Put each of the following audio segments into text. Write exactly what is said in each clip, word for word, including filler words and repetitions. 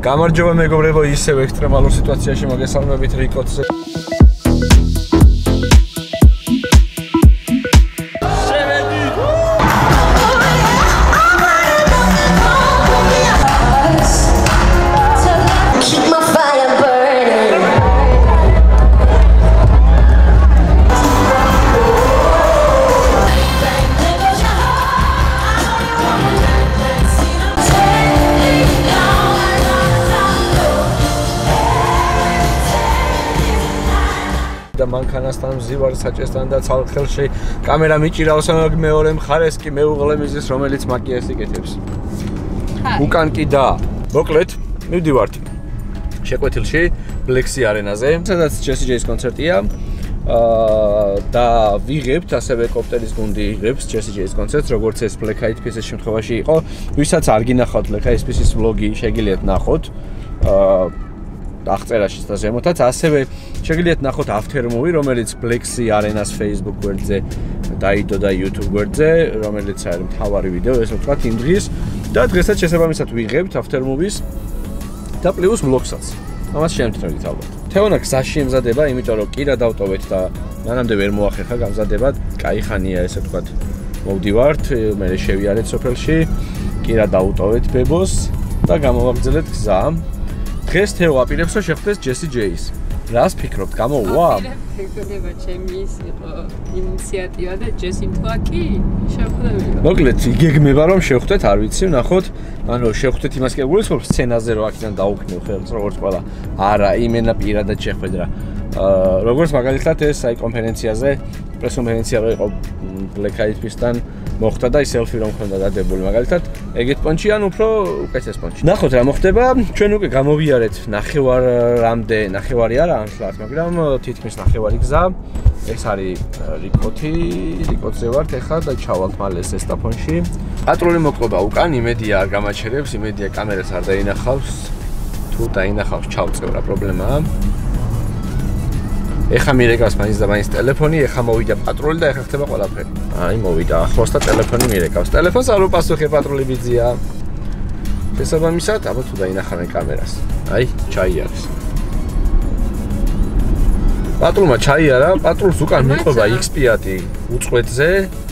გამარჯობა მეგობრებო, ისევ ექსტრემალურ სიტუაციაში მოგესალმებით რიკოც. და მანქანასთან მზივარ საჭესთან და ცალხელში კამერა მიჭირავს მეორე მხარეს კი მეუღლე მიზის რომელიც მაკიაჟს იკეთებს. უკან კი და მოკლედ მივდივართ შეკვეთილში ბლექსი არენაზე სადაც ჯესი ჯეის კონცერტია და ვიღებთ ასევე კოპტერის გუნდი იღებს ჯესი ჯეის კონცერტს როგორც ეს Black Eyed Peas-ის შემთხვევაში იყო ვისაც არ გინახავთ Black Eyed Peas-ის ვლოგი შეგიძლიათ ნახოთ აღწერაში და ზემოთაც ასევე შეგიძლიათ ნახოთ after movie რომელიც Black-ი არენას Facebook გვერდზე დაიდო და YouTube გვერდზე რომელიც არის მთავარი ვიდეო ესე ვთქვათ იმ დღის და დღესაც შესაბამისად ვიღებთ after movies და პლუს ვლოგსაც ამას შემთხვევით ალბათ თეონა გზაში ემზადება იმიტომ რომ კირა დავტოვეთ და მანამდე ვერ მოახერხა გამზადება კაი ხანია ესე ვთქვათ მოვდივართ მე შევიარეთ სოფელში კირა დავტოვეთ ბებოს და გამოვაგრძელეთ გზა დღეს თეო აპირებს რომ შეხვდეს ჯესი ჯეის რას ფიქრობთ გამოვა? ფიქრდება ჩემი ის იყო ინიციატივა და ჯესიმ თქვა კი შევხვდები. მოკლედ იგეგმება რომ შევხვდეთ არ ვიცი ვნახოთ ანუ შევხვდეთ იმას კი გულისხმობ სცენაზე რომ აქედან დაუქნევ ხელს როგორც ყველა არა იმენა პირადად შეხვედრა როგორც მაგალითად ეს აი კონფერენციაზე პრეს-კონფერენცია რო იყო Black Eyed Peas-თან მოხდა და ის სელფი რომ ხონდა დადებული მაგალითად ეგეთ პონჩი ან უფრო უკეთეს პონჩი. ნახოთ რა მოხდება ჩვენ უკვე გამოვიარეთ ნახევარამდე ნახევარი არა ანშლად მაგრამ თითქმის ნახევარი გზა ეს არის რიკოთი რიკოთზე ვართ ახლა და ჩავალთ მალე სესტაფონში პატრული მოკლობა უკან იმედია არ გამაჩერებს იმედია კამერას არ დაინახავს თუ დაინახავს ჩავწევ რა პრობლემაა ეხა მირეკავს მაინც და მაინც ტელეფონი, ეხა მოვიდა პატრული და ეხა ხდება ყველაფერი. აი მოვიდა ახლოს და ტელეფონი მირეკავს. ტელეფონს არ უპასუხე პატრული ბიძია. შესაბამისად, აბა თუ დაინახავენ კამერას. აი, ჩაიარეს. პატრულმა ჩაიარა, პატრულს უკან მიყვება X Fiat-ი უწყვეტზე,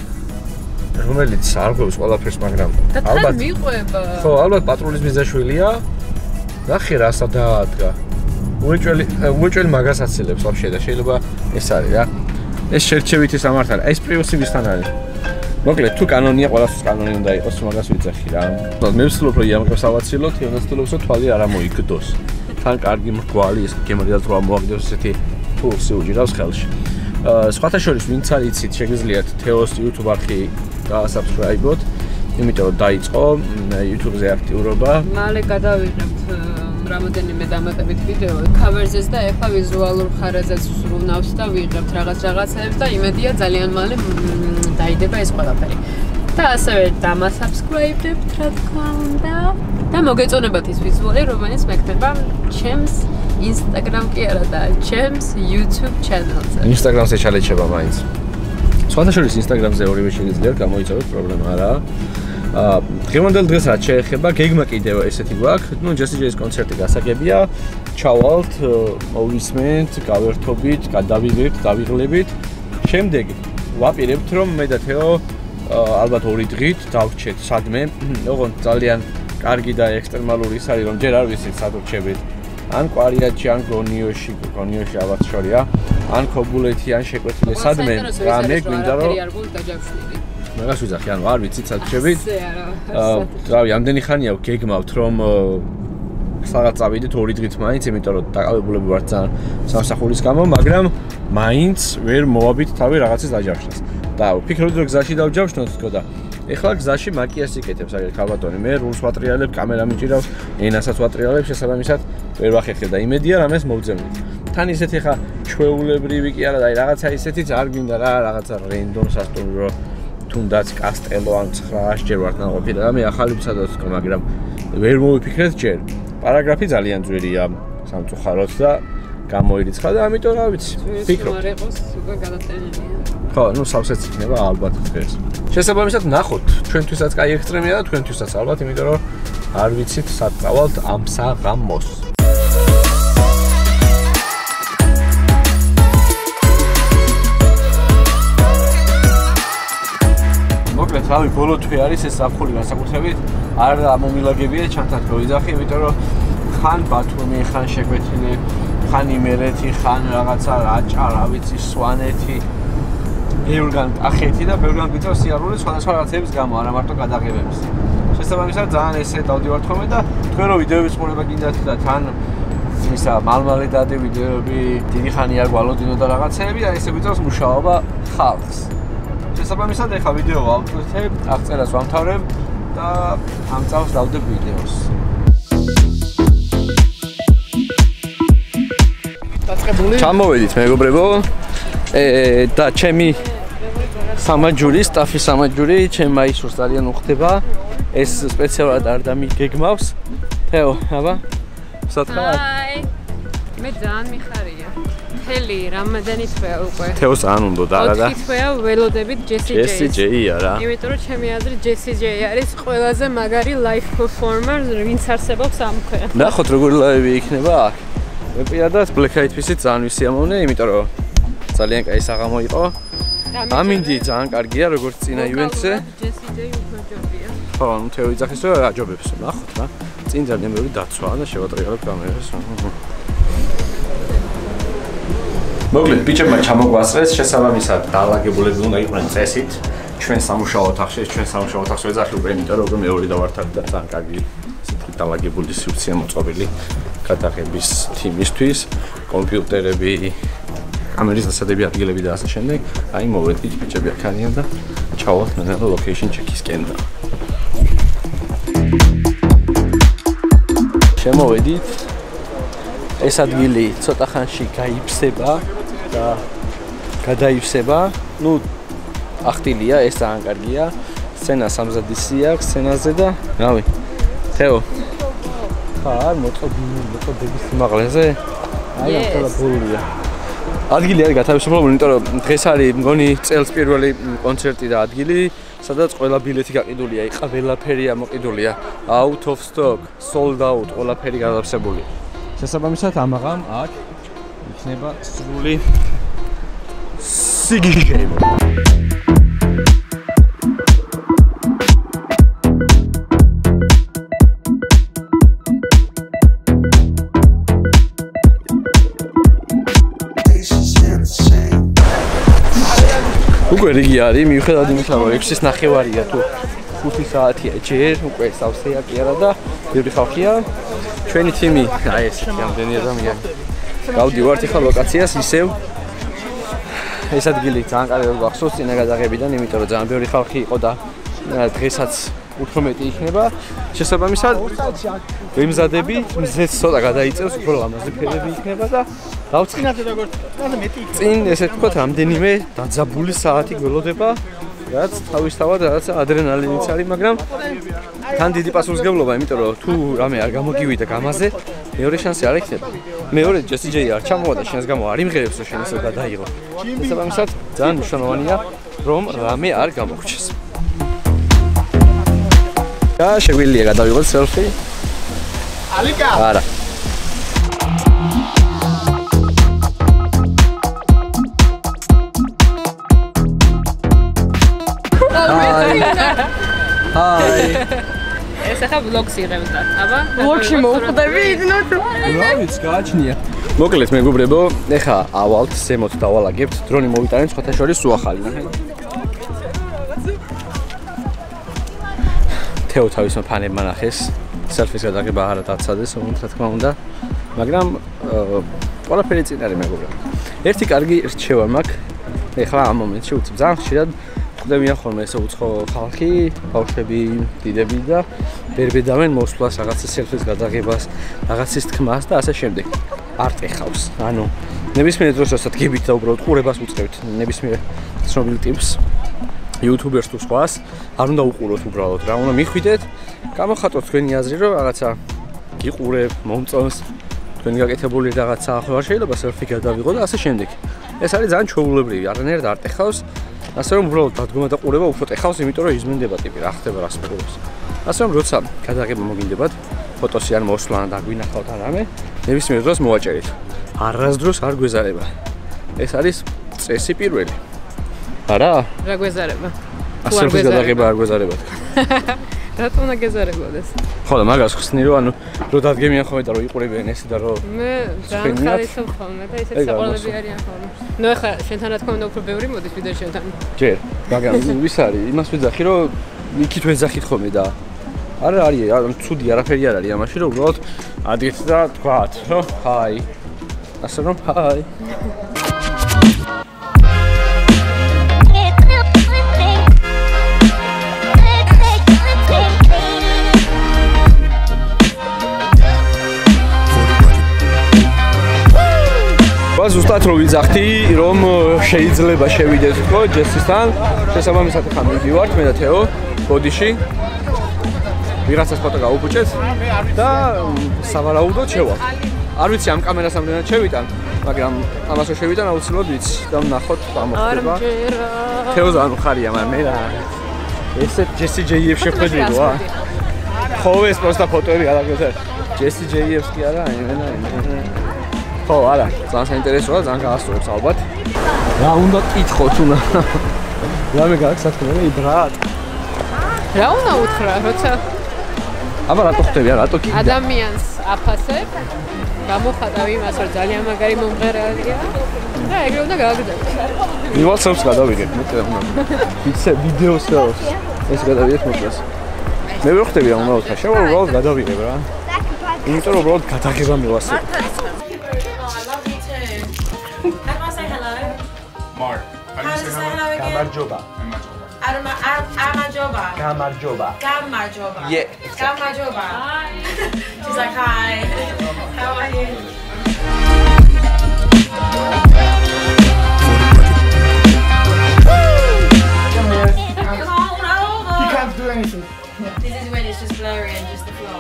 რომელიც არ ყვევს ყველაფერს, მაგრამ ალბათ მიყვება. ხო, ალბათ პატრულის ბიძაშვილია. ნახე რა სადაადგა. უეჭველი უეჭველი მაგას აცილებს ვაფშე და შეიძლება ეს არის რა ეს შერჩევითი სამართ არის ეს პრიუსი ვისთან არის მოკლედ თუ კანონია ყველასთვის კანონი უნდა იყოს თუ მაგას ვიცახი რა მე ვცდილობ რომ იამყოს ავაცილოთ იონას ვცდილობს რომ თვალი არ ამოიგდოს თან კარგი მრგვალი ეს გემრიალს რო ამოაგდოს ესეთი ფულსი უჭირავს ხელში სხვათა შორის ვინც არ იცით შეგიძლიათ თეოს YouTube არხი დაასაბსკრაიბოთ იმიტომ რომ დაიწყო YouTube-ზე აქტიურობა მალე გადავიღებთ რამოდენიმე დამატებით ვიდეო cover-ზეც და ეხლა ვიზუალურ ხარაზეც ვსრულნავს და ვიღებთ რაღაც რაღაცებს და იმედია ძალიან მალე დაიდება ეს ყველაფერი. და ასევე დამასაბსკრაიბდებთ რა თქმა უნდა და მოგეწონებათ ის ვიზუალი რომელიც მექნება ჩემს Instagram კი არა და ჩემს YouTube channel-ზე. Instagram-ზე ჩალეჩება მაინც. სხვათა შორის Instagram-ზე ორივე შეგიძლიათ გამოიწვიოთ პრობლემა არაა. დღევანდელ დღეს რაც შეეხება გეგმა კიდევ ესეთი გვაქვს ნუ ჯესი ჯეის კონცერტი გასაგებია ჩავალთ მოვისმენთ გავერთობით გადავიღებთ დავიღლებით შემდეგ ვაპირებთ რომ მე და თეო ალბათ ორი დღით დავრჩეთ სადმე ოღონდ ძალიან კარგი და ექსტრემალური ის არის რომ ჯერ არ ვიცით სად ვრჩებით ან კვარიატში ან გონიოში გონიოში ალბათ შორია ან ქობულეთი ან შეკვეთილი სადმე რამე გვინდა რომ მაგას ვიძახი, ანუ არ ვიცით სად ვრჩებით. აა, რავი, ამდენი ხანია გეგმავთ, რომ რაღაც წავიდეთ ორი დღით მაინც, იმიტომ რომ დაკავებულები ვართ ძალიან სამსახურის გამო, მაგრამ მაინც ვერ მოვაბით თავი რაღაცის დაჯავშნას. და ვფიქრობდი რომ გზაში დავჯავშნოთ თქო და ეხლა გზაში მაკიაჟს იკეთებს აგერ ქალბატონი. მე რულს ვატრიალებ, კამერა მიჭირავს, ენასაც ვატრიალებ, შესაბამისად ვერ ვახერხებ და იმედია რამეს მოვძებნით. თან ისეთი ხა ჩვეულებრივი კი არა და აი რაღაცა ისეთიც არ გვინდა რა, რაღაცა რენდომ სასტუმრო რომ თუნდაც კასტელო ან ცხრაას ჯერ ვართ ნაყოფილი და მე ახალი ვცადოთ თქო, მაგრამ ვერ მოვიფიქრეთ ჯერ. პარაგრაფი ძალიან ძვირია სამწუხაროდ და გამოირიცხა და ამიტომ რა ვიცი, ვფიქრობ. არ იყოს უკვე გადატენილია. ხო, ну სავსეც იქნება ალბათ დღეს. შესაბამისად ნახოთ, ჩვენთვისაც კაი ექსტრემია და თქვენთვისაც ალბათ, იმიტომ რომ არ ვიცით სად წავალთ ამ საღამოს. მოკლედ, რავი, ბოლო თვე არის ეს ზაფხული განსაკუთრებით არ მომილაგებია ჩანთად გავიძახი, იმიტომ რომ ხან ბათუმი, ხან შეკვეთილი, ხან იმერეთი, ხან რაღაცა რაჭა, რა ვიცი, სვანეთი, ბევრგან კახეთი და ბევრგან გვიწევს სიარული სხვადასხვა რაღაცების გამო, არა მარტო გადაღებების. შესაბამისად, ძალიან ესე დავდივართ ხოლმე და თქვენ რო ვიდეოების ყურება გინდათ და თან ისა მალმალე დადი ვიდეოები, დიდი ხანი არ გვალოდინო და რაღაცეები, აი ესე გვიწევს მუშაობა ხალხს. შესაბამისად, ეხლა ვიდეო ავტვირთებ, აღწერას ვამთავრებ და ამ წავს დავდებ ვიდეოს. დაწყებული? ჩამოვედით, მეგობრებო. ე და ჩემი სამაჯური, სტაფი სამაჯური, ჩემ მაისურს ძალიან უხდება. ეს სპეციალურად არ დამიგეგმავს. თეო, აბა. სათხარ? ჰაი. მე ძალიან მიხარია. მთელი რამადანი თვეა უკვე. თეოს ან უნდა და არა და. ოთხი თვეა ველოდებით ჯესი ჯეის. ჯესი ჯეია რა. იმიტომ რომ ჩემი აზრით ჯესი ჯეი არის ყველაზე მაგარი live performer, ვინც არსებობს ამ ქვე. ნახოთ როგორი ლაივი იქნება აქ. მე პირადად Black Eyed Peas-ით ძალიან ვისიამოვნე, იმიტომ რომ ძალიან კაი საღამო იყო. ამინდი ძალიან კარგია, როგორც წინა ივენტზე. ჯესი ჯეი უფრო ჯობია. ხო, ნუ თეო იძახის რომ აჯობებს, ნახოთ რა. წინ ძალიან მეორე დაცვა და შევატრიალებ კამერას. მოკლედ, ბიჭებმა ჩამოგვასწრეს, შესაბამისად დაალაგებულები უნდა იყვნენ წესით. ჩვენ სამუშაო ოთახში, ჩვენ სამუშაო ოთახში ვეძახი უკვე, იმიტომ რომ მეორე დავართავ და ძალიან კარგი ესეთი დაალაგებული სივრცეა მოწყობილი გადაღების თიმისთვის, კომპიუტერები, კამერის დასადები ადგილები და ასე შემდეგ. აი მოვედით ბიჭები აქანიან და ჩავალთ მენელა location check-ისკენ და შემოვედით. ეს ადგილი ცოტა ხანში გაიფსება და გადაიფსება. ნუ ახტილია, ეს ძალიან კარგია. სცენა სამზადისი აქვს სცენაზე და რავი. თეო. ხარ მოწოდი, მოწოდების სიმაღლეზე? აი ახლა ბოლია. ადგილი არის გათავისუფლებული, იმიტომ რომ დღეს არის მგონი წელს პირველი კონცერტი და ადგილი, სადაც ყველა ბილეთი გაყიდულია, იყა ყველაფერი ამოყიდულია. Out of stock, sold out, ყველაფერი გადავსებული. შესაბამისად, ამაღამ აქ იქნება სრული სიგიჟე. უკვე რიგი არის, მიუხედავად იმისა, რომ ექვსის ნახევარია თუ ხუთი საათია ჯერ, უკვე სავსეა კი არა და ბევრი ხალხია. ჩვენი თიმი, აი ეს რამდენი ადამიანი. გავდივართ ახლა ლოკაციას ისევ. ეს ადგილი ძალიან კარგი გახსოვს წინა გადაღებიდან, იმიტომ რომ ძალიან ბევრი ხალხი იყო და დღესაც უფრო მეტი იქნება. შესაბამისად, ვემზადებით, მზეც ცოტა გადაიწევს, უფრო ლამაზი ფერები იქნება და დავწყინათ როგორც მეტი იქნება. წინ ესე ვთქვათ, რამდენიმე დაძაბული საათი გველოდება, რაც თავისთავად რაღაც ადრენალინიც არის, მაგრამ თან დიდი პასუხისმგებლობა, იმიტომ რომ თუ რამე არ გამოგივიდა გამაზე, მეორე შანსი არ იქნება. მეორე ჯესი ჯეი არ ჩამოვა და შენს გამო არ იმღერებს, რომ შენ ესე გადაიღო. შესაბამისად, ძალიან მნიშვნელოვანია, რომ რამე არ გამოგჩეს. და შეგვიძლია გადავიღოთ სელფი. ალიკა. არა. ჰაი. ეს ახლა vlogs იღებდა, აბა? Vlogში მოვხვდები იქნოთ. რა ვიცი, გააჩნია. მოკლედ მეგობრებო, ეხა ავალთ, ზემოთ დავალაგებთ, დრონი მოვიტანეთ, სხვათა შორის უახალი. თეო თავისმა ფანებმა ნახეს, სელფის გადაღება არა დაცადეს, რა თქმა უნდა, მაგრამ ყველაფერი წინ არის მეგობრებო. ერთი კარგი რჩევა მაქვს, ეხლა ამ მომენტში უცებ ძალიან ხშირად ხდებიან ხოლმე ესე უცხო ხალხი, ბავშვები, დიდები და ვერ ბედავენ მოსვლას, რაღაცა სელფის გადაღებას, რაღაცის თქმას და ასე შემდეგ. არ ტეხავს. ანუ ნებისმიერ დროს რასაც გიბით და უბრალოდ ყურებას უწყებთ ნებისმიერ ცნობილ ტიპს, YouTuber-ს თუ სხვას, არ უნდა უყუროთ უბრალოდ, რა უნდა მიხვიდეთ, გამოხატოთ თქვენი აზრი, რომ რაღაცა გიყურებ, მომწონს, თქვენი გაკეთებული რაღაცა ახლა არ შეიძლება სელფი გადავიღო და ასე შემდეგ. ეს არის ძალიან ჩვეულებრივი, არანაირად არ ტეხავს. ასე რომ უბრალოდ დადგომა და ყურება უფრო ტეხავს, იმიტომ რომ იზმენდება ტიპი, რა ხდება, რა სპეკულობს. ასე რომ როცა გადაღება მოგინდებათ, ფოტოსი ან მოსვლა ან დაგვინახავთ ან რამე, ნებისმიერ დროს მოვაჭერით. არასდროს არ გვეზარება. ეს არის წესი პირველი. არა? რა გვეზარება? ასე რომ გადაღება არ გვეზარებათ. რატომ უნდა გეზარებოდეს? ხო და მაგას ხსნი რომ ანუ რო დადგემიან ხოლმე და რო იყურებიან ესე და რო მე ძალიან ხარისხობ ხოლმე და ესეც საყოველები არიან ხოლმე. ნუ ეხლა შენთან რა თქმა უნდა უფრო ბევრი მოდის ვიდრე შენთან. ჯერ, მაგრამ ვის არის? იმას ვეძახი რომ იქით ვეძახით ხოლმე და არა არის, ცუდი არაფერი არ არის ამაში რომ უბრალოდ ადით და თქვათ, რომ ჰაი. ასე რომ ჰაი. ზუსტად რო ვიძახთი რომ შეიძლება შევიდეთ თქო ჯესისთან შესაბამისად ხან მივიდივართ მე და თეო ბოდიში ვიღაცას ფოტო გავუპუჭეთ და სავარაუდოდ შევალ არ ვიცი ამ კამერას ამდენად შევიტან მაგრამ ამას რო შევიტან აუცილებლად ვიცი და ვნახოთ რა მოხდება თეო ძალიან ხარია მაგრამ მე რა ესე ჯესი ჯეიებს შეხვედრილო ა ხო ეს პროსტა ფოტოები გადაგეცე ჯესი ჯეიებს კი არა იმენა იმენა ხო, არა, ძალიან საინტერესოა, ძალიან გაასწორებს ალბათ. რა უნდა გითხოთ უნდა? რამე გაქვს საქმე, იბრად. რა უნდა უთხრა, როცა აბა რატო ხტები, რატო კიდე? ადამიანს აფასებ, გამოხატავ იმას, რომ ძალიან მაგარი მომღერალია და ეგრე უნდა გააგრძელოს. ვივალსებს გადავიღეთ, მეტყვი უნდა. ვიცე ვიდეოს და ეს გადავიღეთ მოკლეს. მე ვერ ხტები რა უნდა უთხრა, შევა უბრალოდ გადავიღებ რა. იმიტომ რომ უბრალოდ გადაღება მივასწრებ. Mark. How do you say hello again? Gamarjoba. Amajoba. Gamarjoba. Gamarjoba. Yeah. Gamarjoba. Hi. She's like, hi. How are you? He can't do anything. This is when it's just blurry and just the floor.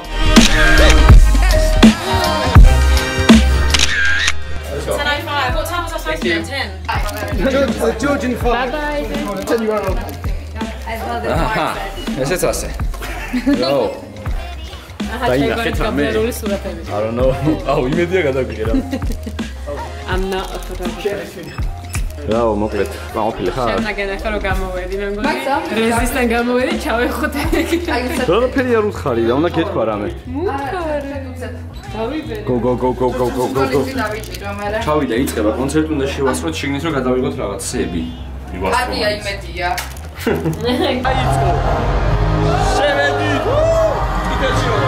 ten oh five. What time was I supposed to be at? ten? George, George and five. Bye-bye. ten you are on. აჰა, ესეც ასე. Yo. აჰა, შეიძლება გამერული სურათები. I don't know. აუ, იმედია გადაგვიღე რა. I'm not a photographer. რაო, მოკლედ, გამოფილე ხარ? შემდგენ ახლა რომ გამოვედი, მე მგონი. რეზისთან გამოვედი, ჩავეხოთ. რაფერი არ უთხარი, რა უნდა გეთქვა რამე. მუქარი. დავიბერე. Go go go go go go go go. ჩავიდა, იწყება კონცერტი, უნდა შევასწროთ შიგნით რომ გადავიღოთ რაღაცები. მივასწროთ. ადია იმედია. აიწყო. შევედით. იქეთში ვარ.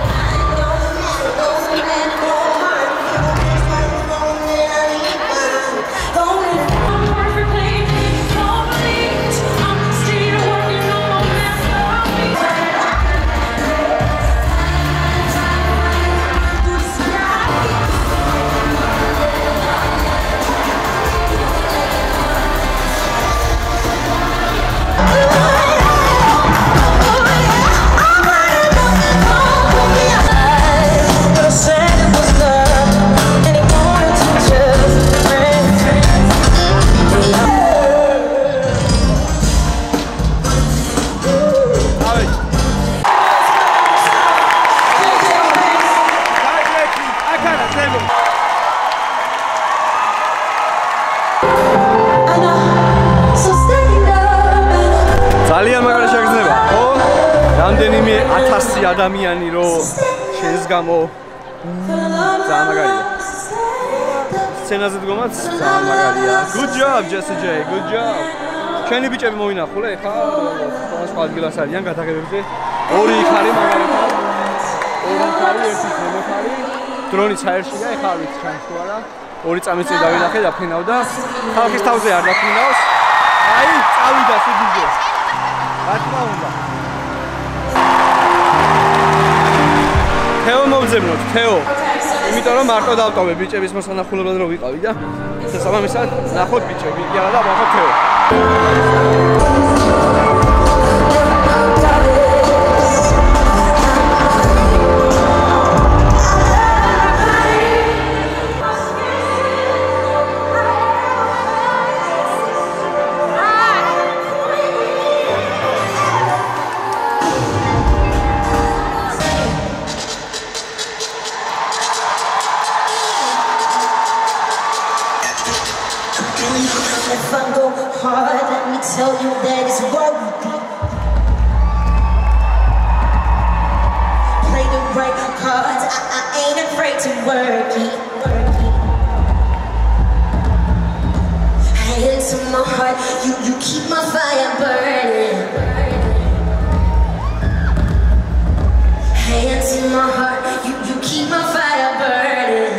რამდენიმე ათასი ადამიანი რო შენს გამო ძალიან მაგარია. სცენაზე დგომაც ძალიან მაგარია. Good job Jesse J. Good job. ჩვენი ბიჭები მოინახულე ხა? სხვა ადგილას არიან გადაღებებზე. ორი იქ არის მაგალითად. ორი იქ არის, ერთი ზემოთ არის. დრონი საერთშია, ეხლა არ ვიცი ჩანს თუ არა. ორი წამის წინ დავინახე და ფინავდა. ხალხის თავზე არ დაფინავს. აი, წავიდა სიგიზე. რა თქმა უნდა. თეო მოვძებნოთ, თეო. იმიტომ რომ მარტო დავტოვე ბიჭების მოსანახულებლად რო ვიყავი და შესაბამისად ნახოთ ბიჭები, კი არა და ნახოთ თეო. heart, you, you keep my fire burning. Hands in my heart, you, you keep my fire burning.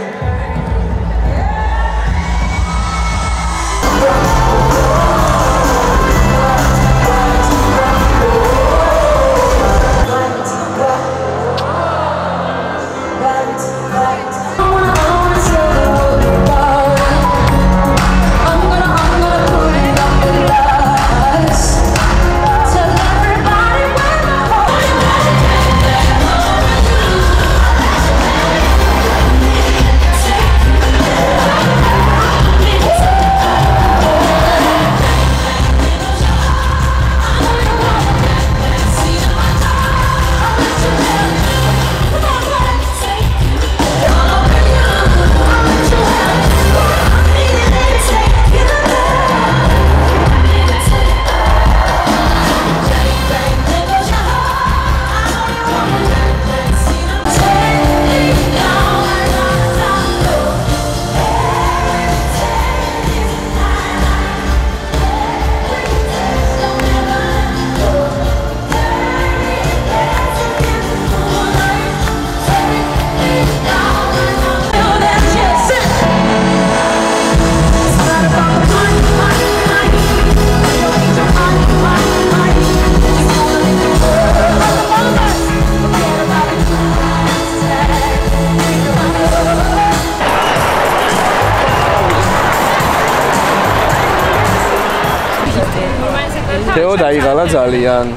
თეო დაიღალა ძალიან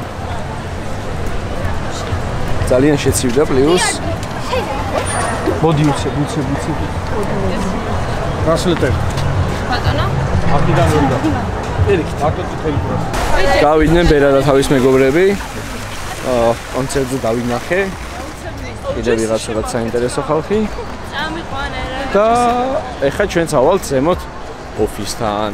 ძალიან შეცივდა პლუს მოდი უცებ უცებ უცებ ტრანსლეტერ ბატონო აქედან ორი და ერიქით აკეთე ტელეფონს გავიდნენ ბერა და თავის მეგობრები კონცერტზე დავინახე კიდევ ვიღაც რაღაც საინტერესო ხალხი წამიყვანე და ეხლა ჩვენც ავალთ ზემოთ ოფისთან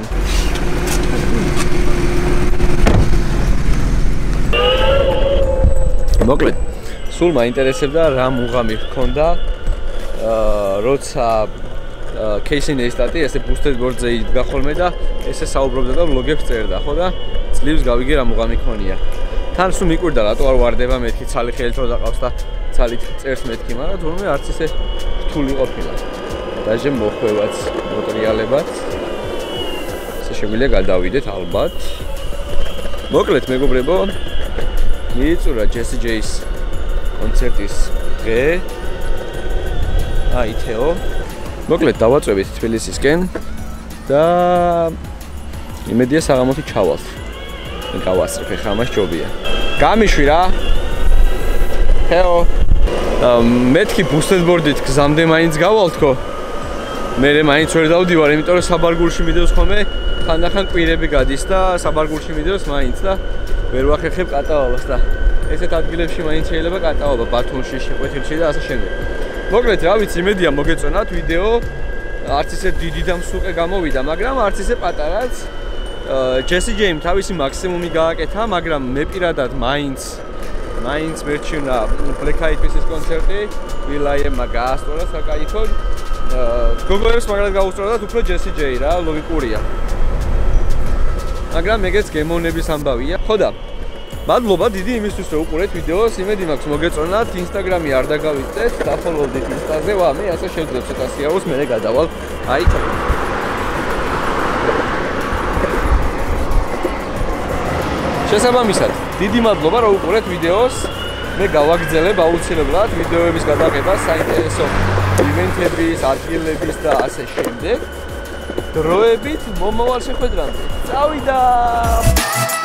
მოკლედ, სულ მაინტერესებდა რა მუღამი ჰქონდა, აა როცა Casey Neistat-ი ესე boosted board-ზე იდგა ხოლმე და ესე საუბრობდა და vlog-ებს წერდა, ხო და ძლივს გავიგე რა მუღამი ქონია. თან სულ მიკვირდა რატო არ ვარდება მეთქი ცალი ხელით რო დაყავს და ცალით წერს მეთქი, მაგრამ თურმე არც ესე რთული ყოფილა. დაჟე მოხვევაც მოტრიალებად. ესე შეგვიძლია გადავიდეთ ალბათ. მოკლედ მეგობრებო მიიწურა Jessie J-ის კონცერტის დღე. აი თეო. მოკლედ დავაწვევით თბილისისკენ და იმედია საღამოთი ჩავალთ. მე გავასწრებ ხა მას ჯობია. გამიშვი რა. თეო. მეთქი boosted board-ით გზამდე მაინც გავალთქო. მე მაინც ვერ დავდივარ, იმიტომ რომ საბარგულში მიდევს ხოლმე. ხანდახან კვირები გადის და საბარგულში მიდევს მაინც და ვერ ვახერხებ კატაობას და ესეთ ადგილებში მაინც შეიძლება კატაობა ბათუმში, შეკვეთილში და ასე შემდეგ. მოკლედ, რა ვიცი, იმედია მოგეწონათ ვიდეო. არც ისე დიდი და მსუყე გამოვიდა, მაგრამ არც ისე პატარაც. Jessie J-მ თავისი მაქსიმუმი გააკეთა, მაგრამ მე პირადად მაინც მაინც მერჩივნა Black Eyed Peas-ის კონცერტი, Will.i.am-მა გაასწორა საკაიფოდ. გოგოებს მაგრამ გაუსწორდათ უფრო Jessie J რა, ლოგიკურია. მაგრამ მეგეც გემოვნების ამბავია. ხო და მადლობა დიდი იმისთვის რომ უყურეთ ვიდეოს, იმედი მაქვს მოგეწონათ, Instagram-ი არ დაგავიწყდეთ, დაფოლოვდით Insta-ზე, ვა, მე ასე შევძლებ ცოტა სიარულს, მე გადავალ. აი შესაბამისად, დიდი მადლობა რომ უყურეთ ვიდეოს. მე გავაგრძელებ აუცილებლად ვიდეოების გადაღებას, საინტერესო ივენთების, ადგილების და ასე შემდეგ. დროებით მომავალ შეხვედრამდე. წავიდა!